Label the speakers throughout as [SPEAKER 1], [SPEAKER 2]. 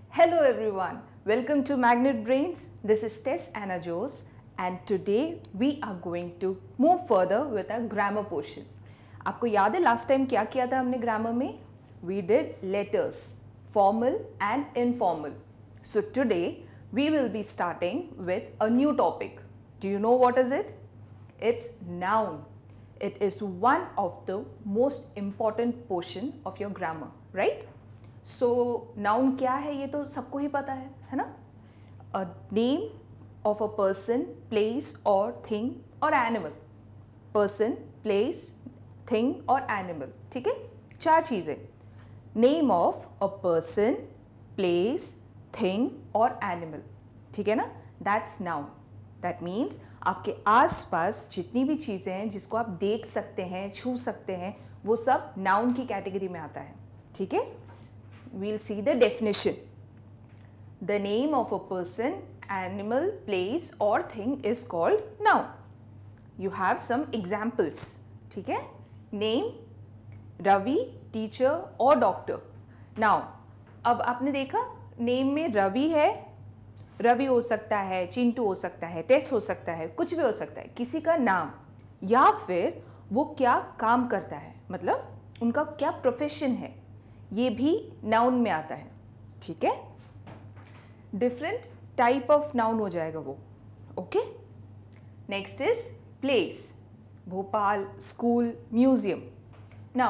[SPEAKER 1] Hello everyone, welcome to Magnet Brains. This is Tess Anna Jose and today we are going to move further with our grammar portion. आपको याद है last time क्या किया था हमने grammar में? We did letters, formal and informal. So today we will be starting with a new topic. Do you know what is it? It's noun. It is one of the most important portion of your grammar, right? So noun क्या है ये तो सबको ही पता है ना? A name of a person, place और थिंग और एनिमल. पर्सन, प्लेस, थिंग और एनिमल. ठीक है, चार चीज़ें. Name of a person, place, thing और एनिमल. ठीक है ना? That's noun. दैट मीन्स आपके आसपास जितनी भी चीज़ें हैं जिसको आप देख सकते हैं, छू सकते हैं, वो सब नाउन की कैटेगरी में आता है. ठीक है? We'll see the definition. The name of a person, animal, place or thing is called noun. You have some examples. ठीक है? Name, Ravi, teacher or doctor. Now, अब आपने देखा name में रवि है. रवि हो सकता है, चिंटू हो सकता है, टेस हो सकता है, कुछ भी हो सकता है. किसी का नाम या फिर वो क्या काम करता है, मतलब उनका क्या प्रोफेशन है, ये भी नाउन में आता है. ठीक है? डिफरेंट टाइप ऑफ नाउन हो जाएगा वो. Okay? Next is place. Bhopal, school, museum. Now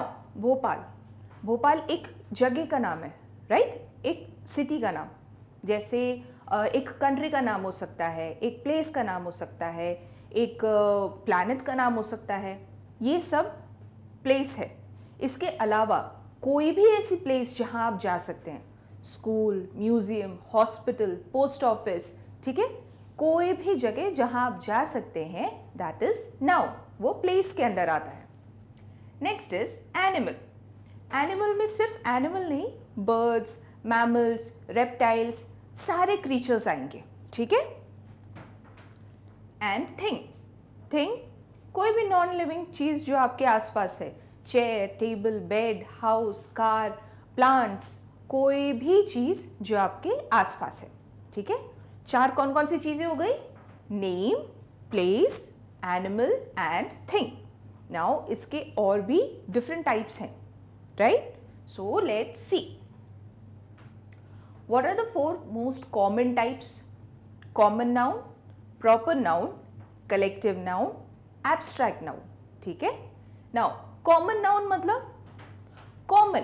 [SPEAKER 1] Bhopal एक जगह का नाम है, राइट? एक सिटी का नाम. जैसे एक कंट्री का नाम हो सकता है, एक प्लेस का नाम हो सकता है, एक प्लैनेट का नाम हो सकता है. ये सब प्लेस है. इसके अलावा कोई भी ऐसी प्लेस जहां आप जा सकते हैं, school, museum, hospital, post office. ठीक है? कोई भी जगह जहां आप जा सकते हैं, दैट इज नाउन. वो प्लेस के अंदर आता है. Next is animal. एनिमल में सिर्फ एनिमल नहीं, बर्ड्स, मैमल्स, रेप्टाइल्स, सारे क्रीचर्स आएंगे. ठीक है? एंड थिंग कोई भी नॉन लिविंग चीज जो आपके आसपास है. Chair, table, bed, house, car, plants, कोई भी चीज़ जो आपके आसपास है. ठीक है? चार कौन कौन सी चीज़ें हो गई? Name, place, animal and thing. Now इसके और भी डिफरेंट टाइप्स हैं, right? So let's see what are the four most common types. Common noun, proper noun, collective noun, abstract noun. ठीक है? नाउ कॉमन नाउन मतलब कॉमन,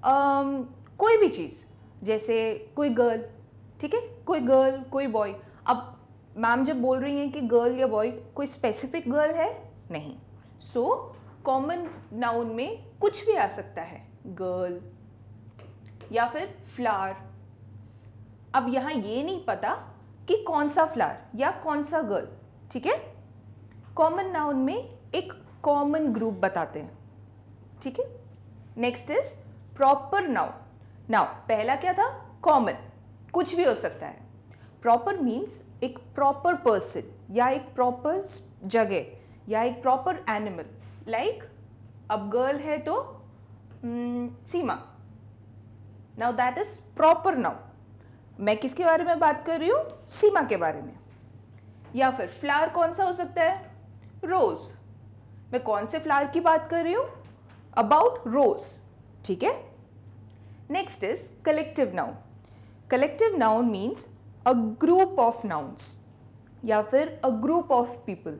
[SPEAKER 1] कोई भी चीज़. जैसे कोई गर्ल. ठीक है? कोई गर्ल, कोई बॉय. अब मैम जब बोल रही हैं कि गर्ल या बॉय, कोई स्पेसिफिक गर्ल है नहीं. सो कॉमन नाउन में कुछ भी आ सकता है. गर्ल या फिर फ्लावर. अब यहाँ ये नहीं पता कि कौन सा फ्लावर या कौन सा गर्ल. ठीक है? कॉमन नाउन में एक कॉमन ग्रुप बताते हैं. ठीक है? Next is proper noun. Now पहला क्या था? कॉमन, कुछ भी हो सकता है. प्रॉपर मीन्स एक प्रॉपर पर्सन या एक प्रॉपर जगह या एक प्रॉपर एनिमल. लाइक अब गर्ल है तो Seema. Now that is proper noun. मैं किसके बारे में बात कर रही हूँ? सीमा के बारे में. या फिर फ्लावर कौन सा हो सकता है? रोज. मैं कौन से फ्लावर की बात कर रही हूँ? About rose. ठीक है? Next is collective noun. Collective noun means a group of nouns या फिर a group of people,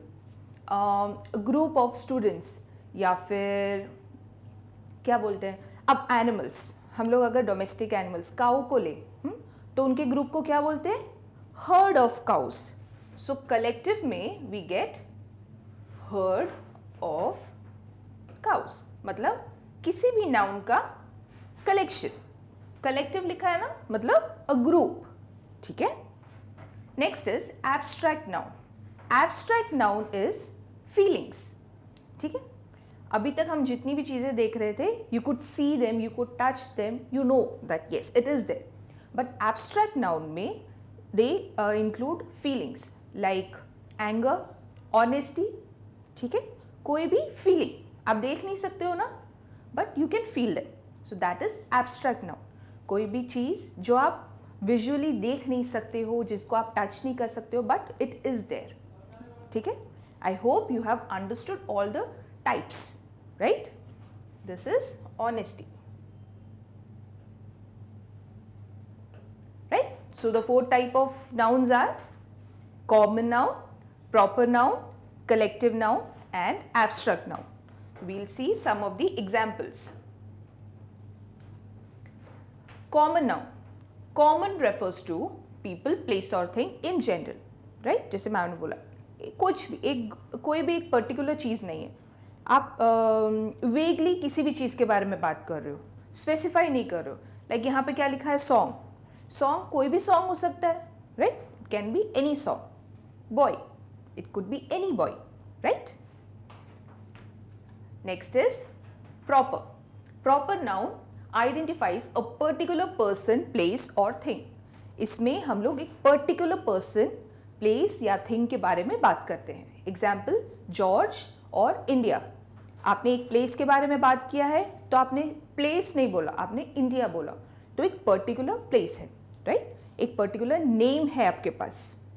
[SPEAKER 1] a group of students, या फिर क्या बोलते हैं. अब एनिमल्स, हम लोग अगर डोमेस्टिक एनिमल्स काऊ को ले तो उनके ग्रुप को क्या बोलते हैं? Herd of cows. So collective में we get herd of cows. मतलब किसी भी नाउन का कलेक्शन. कलेक्टिव लिखा है ना, मतलब अ ग्रुप. ठीक है? Next is abstract noun. Abstract noun is feelings. ठीक है? अभी तक हम जितनी भी चीज़ें देख रहे थे, you could see them, you could touch them, you know that yes it is there. But abstract noun में they include feelings like anger, honesty. ठीक है? कोई भी फीलिंग आप देख नहीं सकते हो ना, but you can feel that. So that is abstract noun. कोई भी चीज़ जो आप विजुअली देख नहीं सकते हो, जिसको आप टच नहीं कर सकते हो, बट इट इज देयर. ठीक है. I hope you have understood all the types, right? This is honesty. Right? So the four type of nouns are common noun, proper noun, collective noun and abstract noun. We'll see some of the examples. Common noun. Common refers to people, place or thing in general. Right? जैसे मैंने बोला, कुछ भी कोई भी एक particular चीज़ नहीं है. आप वेगली किसी भी चीज़ के बारे में बात कर रहे हो, स्पेसिफाई नहीं कर रहे हो. लाइक यहाँ पे क्या लिखा है? सॉन्ग. सॉन्ग कोई भी सॉन्ग हो सकता है, right? It can be any song. Boy, it could be any boy, right? Next is proper. Proper noun identifies a particular person, place और थिंग. इसमें हम लोग एक पर्टिकुलर पर्सन, प्लेस या थिंग के बारे में बात करते हैं. एग्जाम्पल, जॉर्ज और इंडिया. आपने एक प्लेस के बारे में बात किया है तो आपने प्लेस नहीं बोला, आपने इंडिया बोला. तो एक पर्टिकुलर प्लेस है, राइट? एक पर्टिकुलर नेम है आपके पास.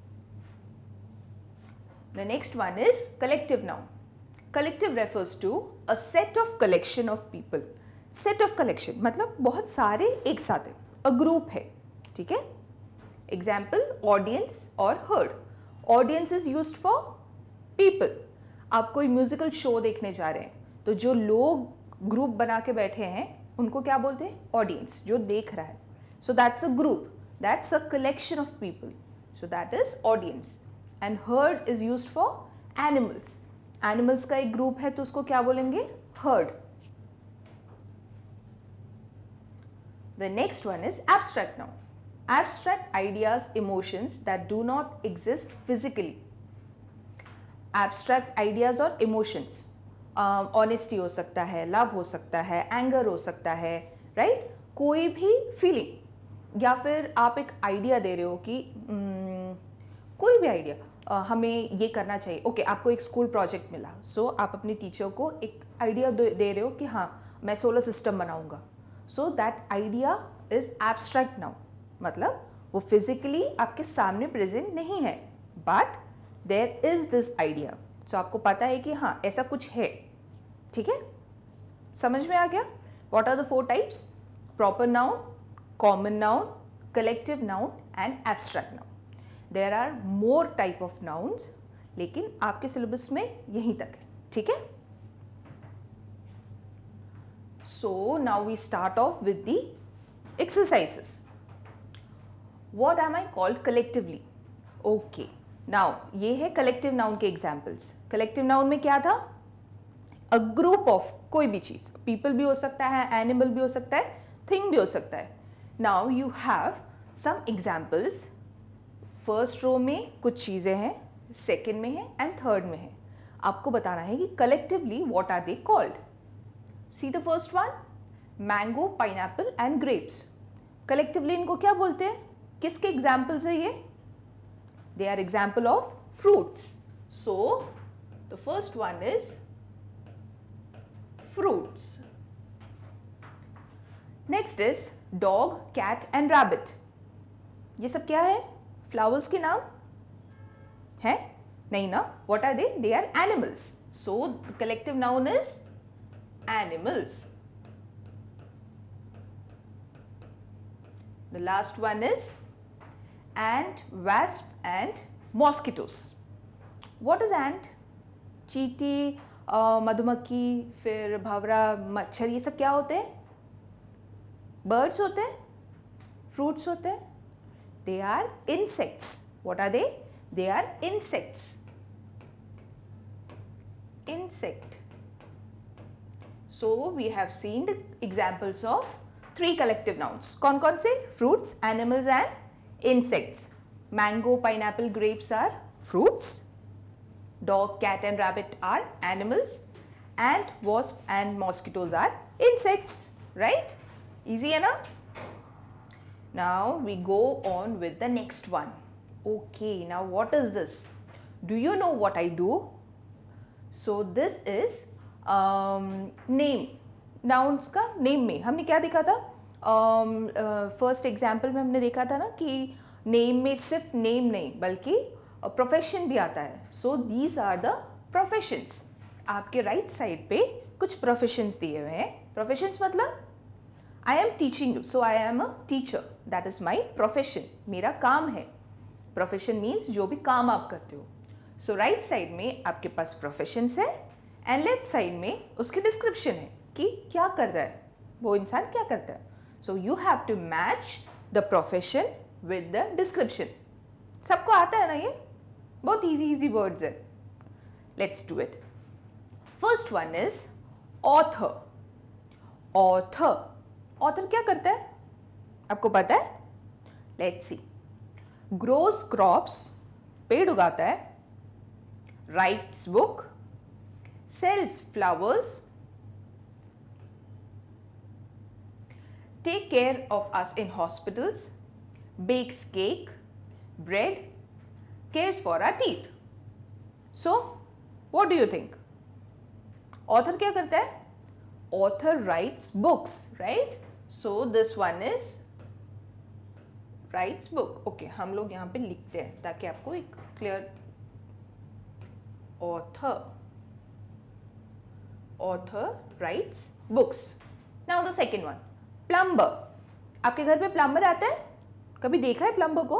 [SPEAKER 1] The next one is collective noun. Collective refers to a set of collection of people. Set of collection मतलब बहुत सारे एक साथ है, अ ग्रुप है. ठीक है. एग्जाम्पल, ऑडियंस और herd. Audience is used for people. आप कोई म्यूजिकल शो देखने जा रहे हैं तो जो लोग ग्रुप बना के बैठे हैं उनको क्या बोलते हैं? ऑडियंस, जो देख रहा है. So that's a group, that's a collection of people. So that is audience. And herd is used for animals. Animals का एक ग्रुप है तो उसको क्या बोलेंगे? Herd. The next one is abstract noun. Abstract ideas, emotions that do not exist physically. Abstract ideas और emotions, honesty हो सकता है, लव हो सकता है, एंगर हो सकता है, राइट? कोई भी फीलिंग, या फिर आप एक आइडिया दे रहे हो कि कोई भी आइडिया, हमें ये करना चाहिए. ओके, आपको एक स्कूल प्रोजेक्ट मिला, सो आप अपने टीचर को एक आइडिया दे रहे हो कि हाँ मैं सोलर सिस्टम बनाऊंगा. So that idea is abstract noun. मतलब वो फिजिकली आपके सामने प्रेजेंट नहीं है, but there is this idea. So आपको पता है कि हाँ ऐसा कुछ है. ठीक है, समझ में आ गया? What are the four types? Proper noun, common noun, collective noun and abstract noun. There are more type of nouns, लेकिन आपके सिलेबस में यहीं तक है. ठीक है. So now we start off with the exercises. What am I called collectively? Okay, now ये है कलेक्टिव नाउन के एग्जाम्पल्स. कलेक्टिव नाउन में क्या था? अ ग्रुप ऑफ कोई भी चीज. पीपल भी हो सकता है, एनिमल भी हो सकता है, थिंग भी हो सकता है. Now you have some examples. First row में कुछ चीजें हैं, सेकेंड में है एंड थर्ड में है. आपको बताना है कि collectively what are they called. See the first one, mango, pineapple and grapes. Collectively इनको क्या बोलते हैं? किसके एग्जाम्पल्स है ये? They are example of fruits. So the first one is fruits. Next is dog, cat and rabbit. ये सब क्या है? Flowers के नाम है? नहीं ना? What are they? They are animals. So the collective noun is animals. The last one is ant, wasp and mosquitoes. What is ant? चींटी, मधुमक्खी, फिर भंवरा, मच्छर, ये सब क्या होते हैं? बर्ड्स होते हैं, फ्रूट्स होते हैं. They are insects. What are they? They are insects. Insect. So we have seen the examples of three collective nouns. कौन कौन से? Fruits, animals and insects. Mango, pineapple, grapes are fruits. Dog, cat and rabbit are animals. Ant, wasp and mosquitoes are insects. Right? Easy enough? Now we go on with the next one. Okay, now what is this? Do you know what I do? So this is name. Nouns का name में हमने क्या देखा था? First example में हमने देखा था ना कि नेम में सिर्फ नेम नहीं बल्कि प्रोफेशन भी आता है. So these are the professions. आपके राइट साइड पे कुछ प्रोफेशंस दिए हुए हैं. प्रोफेशंस मतलब I am teaching you, so I am a teacher, that is my profession. मेरा काम है. प्रोफेशन मीन्स जो भी काम आप करते हो. सो राइट साइड में आपके पास प्रोफेशंस है एंड लेफ्ट साइड में उसकी डिस्क्रिप्शन है कि क्या कर रहा है, वो इंसान क्या करता है. So you have to match the profession with the description. सबको आता है ना ये? बहुत इजी वर्ड्स है. Let's do it. First one is author. Author क्या करता है आपको पता है? Let's see. ग्रोस क्रॉप्स, पेड़ उगाता है. Writes book, sells flowers, take care of us in hospitals, bakes cake, bread, cares for our teeth. So, what do you think? Author क्या करता है? Author writes books, right? So, this one is writes book. Okay, हम लोग यहाँ पे लिखते हैं ताकि आपको एक clear author writes books. Now the second one, plumber. आपके घर पे प्लम्बर आता है? कभी देखा है प्लम्बर को?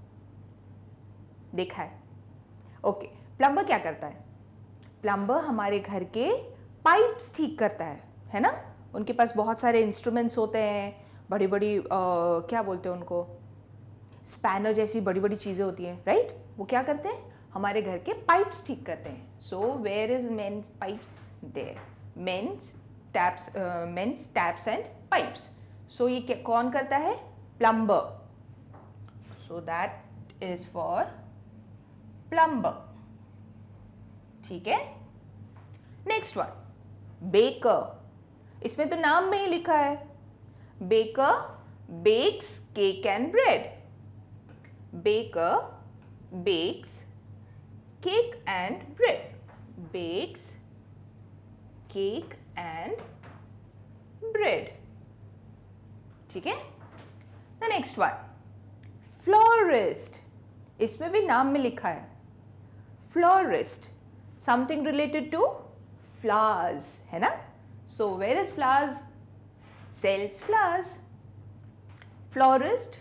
[SPEAKER 1] देखा है. ओके, प्लम्बर क्या करता है? प्लम्बर हमारे घर के पाइप्स ठीक करता है ना? उनके पास बहुत सारे इंस्ट्रूमेंट्स होते हैं, बड़ी बड़ी क्या बोलते हैं उनको, स्पैनर जैसी बड़ी बड़ी चीज़ें होती हैं, राइट? वो क्या करते हैं? हमारे घर के पाइप्स ठीक करते हैं. So where is mends pipes? There. Mends taps and pipes. So ये कौन करता है? Plumber. So that is for plumber. ठीक है. Next one, baker. इसमें तो नाम में ही लिखा है. Baker bakes cake and bread. Baker bakes cake and bread. Bakes cake and bread. ठीक है. The next one, florist. इसमें भी नाम में लिखा है florist. Something related to flowers, है ना? So where is flowers? Sells flowers. Florist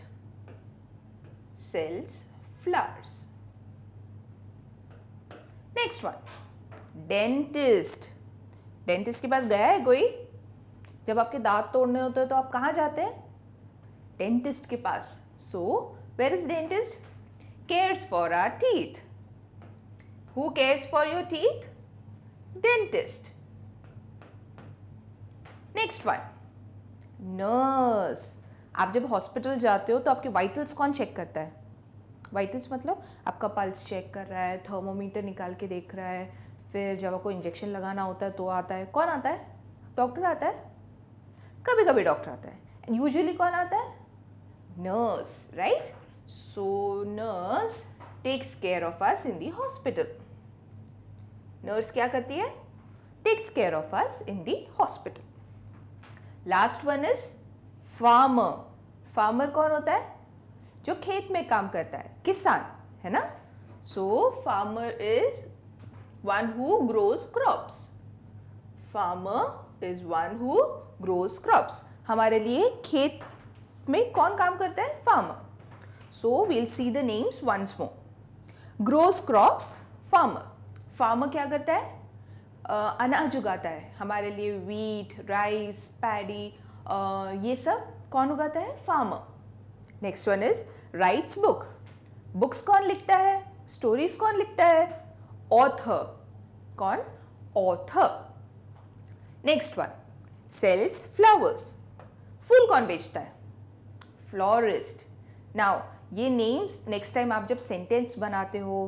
[SPEAKER 1] sells flowers. Next one, dentist. Dentist के पास गया है कोई? जब आपके दांत तोड़ने होते हैं तो आप कहाँ जाते हैं? डेंटिस्ट के पास. So where is dentist? Cares for our teeth. Who cares for your teeth? Dentist. Next one, nurse. आप जब हॉस्पिटल जाते हो तो आपके वाइटल्स कौन चेक करता है? वाइटल्स मतलब आपका पल्स चेक कर रहा है, थर्मोमीटर निकाल के देख रहा है. फिर जब आपको इंजेक्शन लगाना होता है तो आता है. कौन आता है? डॉक्टर आता है. कभी कभी डॉक्टर आता है. एंड यूजुअली कौन आता है? Nurse, right? So nurse takes care of us in the hospital. Nurse क्या करती है? Takes care of us in the hospital. Last one is farmer. Farmer कौन होता है? जो खेत में काम करता है, किसान, है ना? So farmer is one who grows crops. Farmer is one who grows crops. हमारे लिए खेत में कौन काम करता है? Farmer. So we'll see the names once more. Grows crops, farmer. Farmer क्या करता है? अनाज उगाता है हमारे लिए. वीट, राइस, पैडी, ये सब कौन उगाता है? Farmer. Next one is writes book. Books कौन लिखता है? स्टोरीज कौन लिखता है? ऑथर. कौन? Author. Next one, sells flowers. फूल कौन बेचता है? फ्लोरिस्ट. नाउ ये नेम्स नेक्स्ट टाइम आप जब सेंटेंस बनाते हो,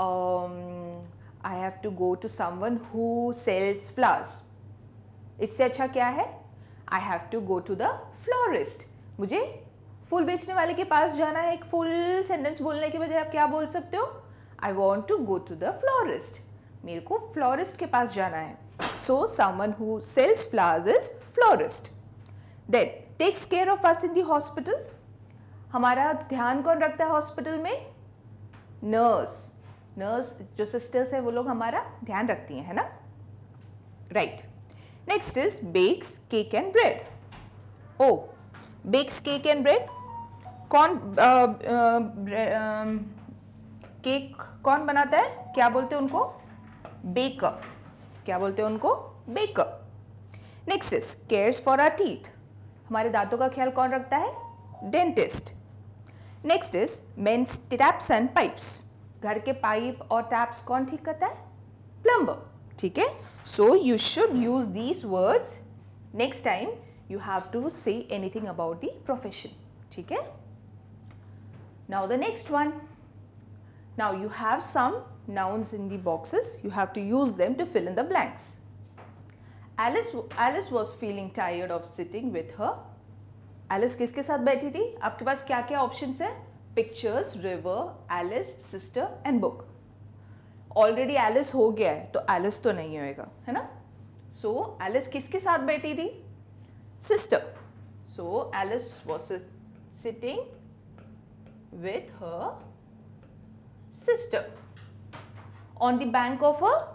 [SPEAKER 1] I have to go to someone who sells flowers, इससे अच्छा क्या है? I have to go to the florist. मुझे फूल बेचने वाले के पास जाना है. एक फुल सेंटेंस बोलने के बजाय आप क्या बोल सकते हो? I want to go to the florist. मेरे को फ्लोरिस्ट के पास जाना है. So someone who sells flowers is florist. Then takes care of us in the hospital, हमारा ध्यान कौन रखता है हॉस्पिटल में? नर्स। नर्स जो सिस्टर्स है वो लोग हमारा ध्यान रखती हैं, है ना? Right. Next is bakes cake and bread. Oh, bakes cake and bread, कौन केक कौन बनाता है? क्या बोलते हैं उनको? बेकर। क्या बोलते हैं उनको? Baker. Next is cares for our teeth, हमारे दांतों का ख्याल कौन रखता है? Dentist. Next is mends taps and pipes, घर के पाइप और टैप्स कौन ठीक करता है? प्लम्बर। ठीक है, so you should use these words next time you have to say anything about the profession. ठीक है? Now the next one. Now you have some nouns in the boxes. You have to use them to fill in the blanks. Alice was feeling tired of sitting with her. Alice किसके साथ बैठी थी? आपके पास क्या क्या options है? Pictures, river, Alice, sister and book. Already Alice हो गया है तो Alice तो नहीं होएगा, है ना? So Alice किसके साथ बैठी थी? Sister. So Alice was sitting with her sister on the bank of a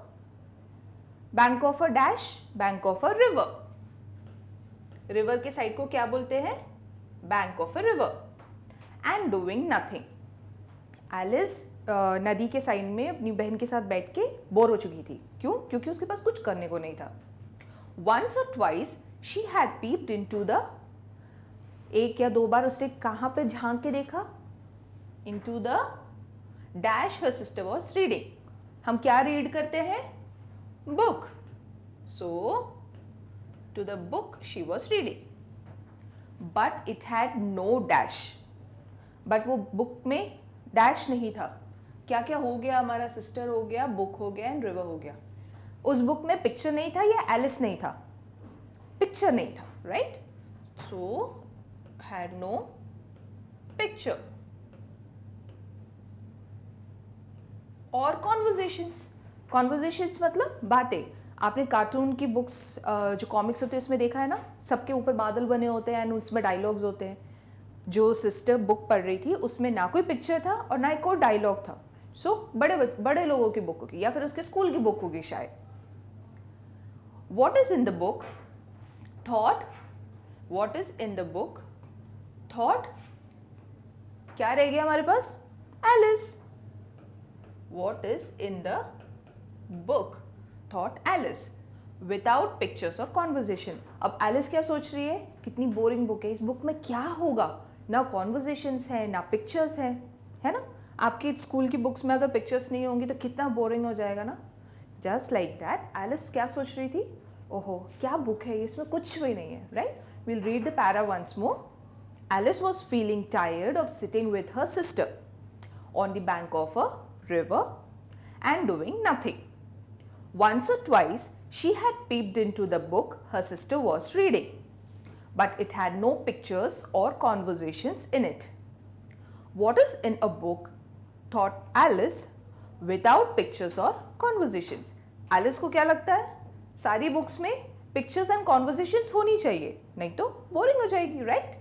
[SPEAKER 1] dash, bank of a river. River के साइड को क्या बोलते हैं? Bank of a river. And doing nothing. Alice नदी के साइड में अपनी बहन के साथ बैठ के बोर हो चुकी थी। क्यों? क्योंकि उसके पास कुछ करने को नहीं था। Once or twice she had peeped into the, एक या दो बार उसने कहाँ पे झांक के देखा? Into the dash her sister was reading. हम क्या रीड करते हैं? Book. So to the book she was reading. But it had no dash. But वो book में dash नहीं था। क्या क्या हो गया? हमारा sister हो गया, book हो गया and river हो गया। उस बुक में पिक्चर नहीं था या एलिस नहीं था? पिक्चर नहीं था, right? So had no picture. और कॉन्वर्जेशंस, कॉन्वर्जेशंस मतलब बातें। आपने कार्टून की बुक्स जो कॉमिक्स होते हैं उसमें देखा है ना, सबके ऊपर बादल बने होते हैं एंड उसमें डायलॉग्स होते हैं। जो सिस्टर बुक पढ़ रही थी उसमें ना कोई पिक्चर था और ना कोई डायलॉग था। सो बड़े लोगों की बुक होगी या फिर उसके स्कूल की बुक होगी शायद। What is in the book? Thought. What is in the book? Thought. क्या रह गया हमारे पास? Alice. What is in the book? Thought Alice. Without pictures or conversation. अब Alice क्या सोच रही है? कितनी बोरिंग बुक है, इस बुक में क्या होगा? ना conversations है ना pictures है ना? आपकी स्कूल की बुक्स में अगर पिक्चर्स नहीं होंगी तो कितना बोरिंग हो जाएगा ना? जस्ट लाइक दैट एलिस क्या सोच रही थी? ओहो क्या बुक है, इसमें कुछ भी नहीं है, right? We'll read the para once more. Alice was feeling tired of sitting with her sister on the bank of a river and doing nothing. Once or twice she had peeped into the book her sister was reading, but it had no pictures or conversations in it. What is in a book? Thought Alice, without pictures or conversations. Alice को क्या लगता है? सारी books में pictures and conversations होनी चाहिए, नहीं तो बोरिंग हो जाएगी, right?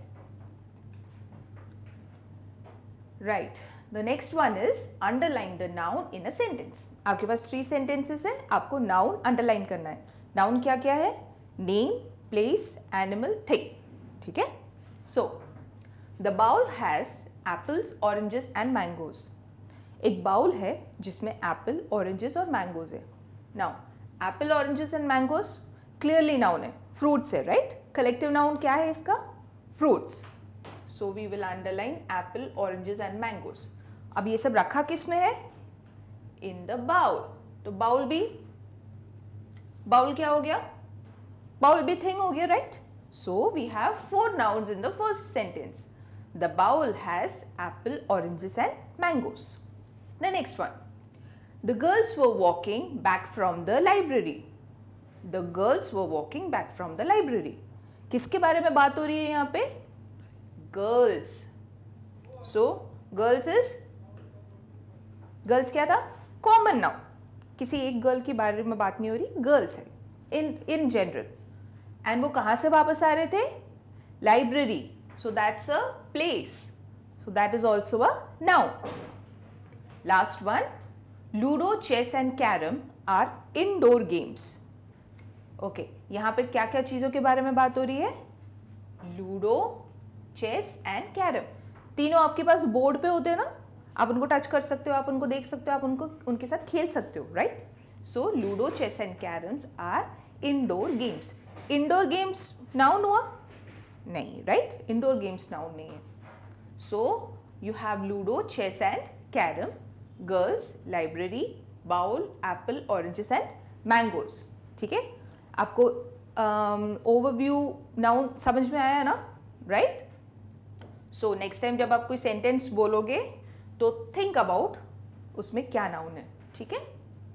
[SPEAKER 1] Right. The next one is underline the noun in a sentence. आपके पास 3 सेंटेंसेस है, आपको नाउन अंडरलाइन करना है. नाउन क्या क्या है? Name, place, animal, thing. ठीक है? So the bowl has apples, oranges and mangoes. एक बाउल है जिसमें एप्पल, ऑरेंजेस और मैंगोज है. Now apple, oranges and mangoes clearly noun है, फ्रूट्स है, राइट? कलेक्टिव नाउन क्या है इसका? Fruits. So we will underline apple, oranges and mangoes. अब ये सब रखा किस में है? In the bowl. तो बाउल क्या हो गया? बाउल भी थिंग हो गया, right? So we have 4 nouns in the first sentence. The bowl has apple, oranges and mangoes. The next one. The girls were walking back from the library. The girls were walking back from the library. किसके बारे में बात हो रही है यहाँ पे? Girls. So girls क्या था? Common noun. किसी एक गर्ल के बारे में बात नहीं हो रही, गर्ल्स है इन जनरल. एंड वो कहाँ से वापस आ रहे थे? Library, so that's a place, so that is also a noun. Last one, Ludo, chess and carom are indoor games. Okay, यहाँ पे क्या क्या चीज़ों के बारे में बात हो रही है? लूडो, चेस एंड कैरम, तीनों आपके पास बोर्ड पे होते हैं ना, आप उनको टच कर सकते हो, आप उनको देख सकते हो, आप उनको उनके साथ खेल सकते हो, right? So ludo, chess and carroms are indoor games. Indoor games noun हुआ? नहीं, राइट? इंडोर गेम्स नाउन नहीं है. So you have ludo, chess and carrom, girls, library, bowl, apple, oranges and mangoes. ठीक है, आपको ओवरव्यू नाउन समझ में आया ना, राइट? सो नेक्स्ट टाइम जब आप कोई सेंटेंस बोलोगे तो थिंक अबाउट उसमें क्या नाउन है. ठीक है,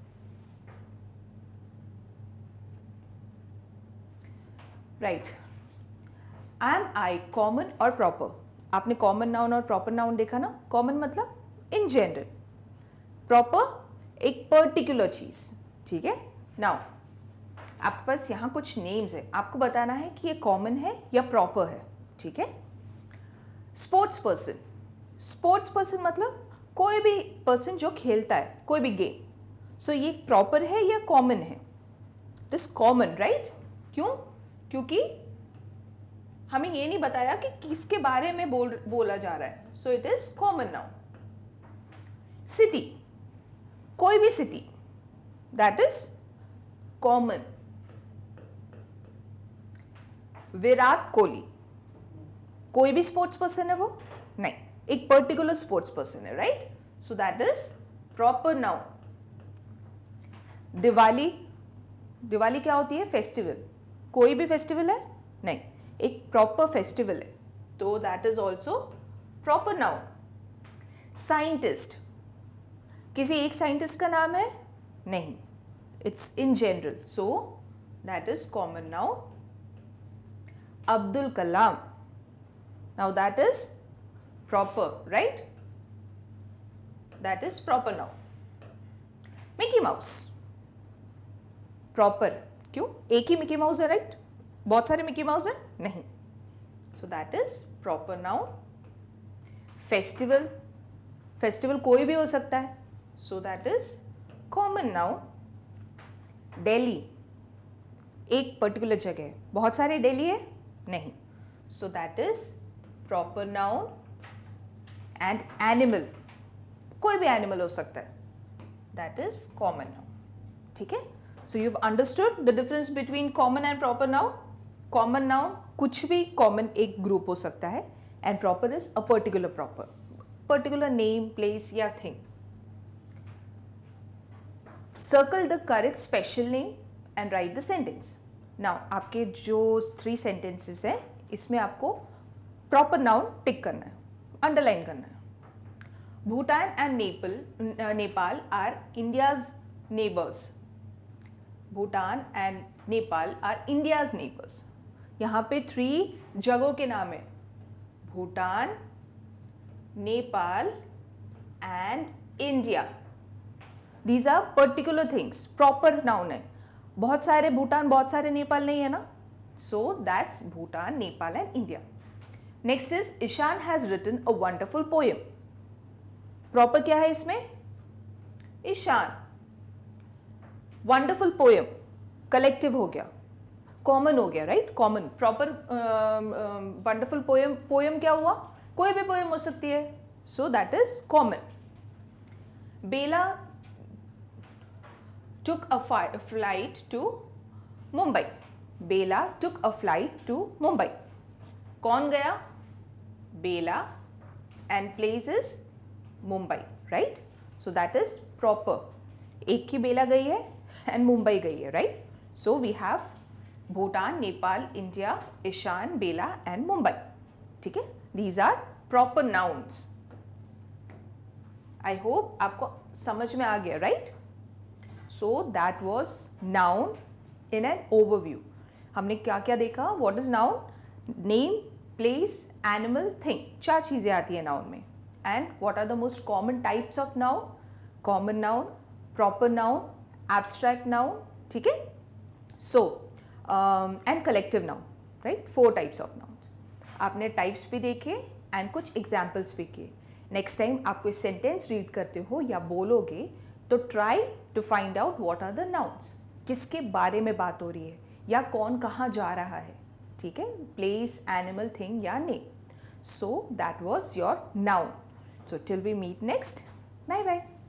[SPEAKER 1] राइट. एम आई कॉमन और प्रॉपर? आपने कॉमन नाउन और प्रॉपर नाउन देखा ना. कॉमन मतलब इन जनरल, प्रॉपर एक पर्टिकुलर चीज. ठीक है, नाउ आपके पास यहाँ कुछ नेम्स है, आपको बताना है कि ये कॉमन है या प्रॉपर है. ठीक है, स्पोर्ट्स पर्सन. स्पोर्ट्स पर्सन मतलब कोई भी पर्सन जो खेलता है कोई भी गेम. सो ये प्रॉपर है या कॉमन है? It is common, right? क्यों? क्योंकि हमें ये नहीं बताया कि किसके बारे में बोला जा रहा है. So it is common noun. City, कोई भी city, that is common. Virat Kohli, कोई भी स्पोर्ट्स पर्सन है वो? नहीं, एक पर्टिकुलर स्पोर्ट्स पर्सन है, right? So that is proper noun. Diwali, Diwali क्या होती है? फेस्टिवल. कोई भी फेस्टिवल है? नहीं, एक प्रॉपर फेस्टिवल है, तो that is also proper noun. Scientist, किसी एक साइंटिस्ट का नाम है? नहीं, it's in general, so that is common noun. Abdul Kalam, now that is proper, right? That is proper noun. Mickey Mouse, proper. क्यों? एक ही मिकी माउस है, राइट? बहुत सारे मिकी माउस है? नहीं, so that is proper noun. Festival, festival कोई भी हो सकता है, so that is common noun. Delhi, एक पर्टिकुलर जगह है, बहुत सारे दिल्ली है? नहीं, so that is proper noun. And animal, कोई भी एनिमल हो सकता है, that is common noun. ठीक है, so you've understood the difference between common and proper noun. Common noun कुछ भी common एक ग्रुप हो सकता है, and proper is a particular name, place या thing. Circle the correct special name and write the sentence. Now आपके जो 3 sentences हैं इसमें आपको प्रॉपर नाउन टिक करना है, अंडरलाइन करना है. Bhutan and Nepal are India's neighbours. Bhutan and Nepal are India's neighbours. यहाँ पे 3 जगहों के नाम है, Bhutan, Nepal and India. These are particular things, proper noun है. बहुत सारे भूटान, बहुत सारे नेपाल नहीं है ना, so that's Bhutan, Nepal and India. Next is Ishan has written a wonderful poem. Proper क्या है इसमें? ईशान. वंडरफुल पोएम कलेक्टिव हो गया, कॉमन हो गया, right? Common. Proper wonderful poem, poem क्या हुआ? कोई भी पोएम हो सकती है, so that is common. Bela took a flight to Mumbai. Bela took a flight to Mumbai. कौन गया? Bela and place is Mumbai, right? So that is proper. एक ही बेला गई है and मुंबई गई है, right? So we have Bhutan, Nepal, India, Ishan, Bela and Mumbai. ठीक है? These are proper nouns. I hope आपको समझ में आ गया, right? So that was noun in an overview. हमने क्या क्या देखा? What is noun? Name, place, animal, thing. 4 चीज़ें आती हैं noun में. And what are the most common types of noun? Common noun, proper noun, abstract noun. ठीक है? So and collective noun, right? 4 types of nouns. आपने types भी देखे and कुछ एग्जाम्पल्स भी किए। नेक्स्ट टाइम आप कोई सेंटेंस रीड करते हो या बोलोगे तो try to find out what are the nouns, किसके बारे में बात हो रही है या कौन कहाँ जा रहा है, ठीक है, प्लेस, एनिमल, थिंग या name. So that was your noun. So till we meet next, bye bye.